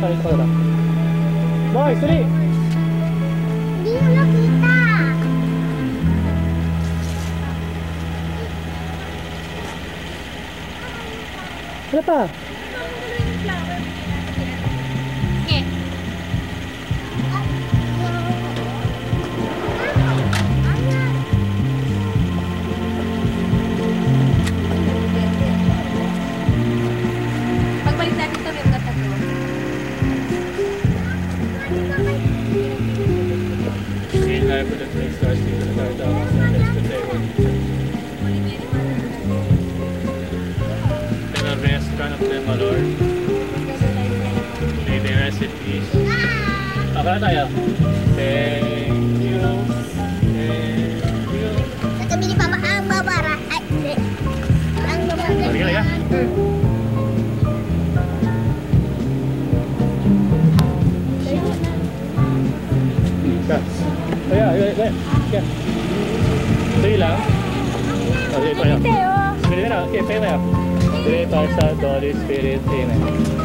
dito ka na. Boy, sali! Hindi mo nakita. Ano pa? Okay. Pagbalik natin ito, may tatlo. Green light for the train starts to start off on the table. And the rest of them, my lord. May they rest in peace. Ako na tayo. Thank you. Thank you. Sabi ni Papa, ang babara. Ay, hindi. Ang babara. Balik ka. Ka. Ayan. Ka. Sige lang. Sige tayo. Sige na. Okay, tayo. Sige tayo sa Holy Spirit. Amen.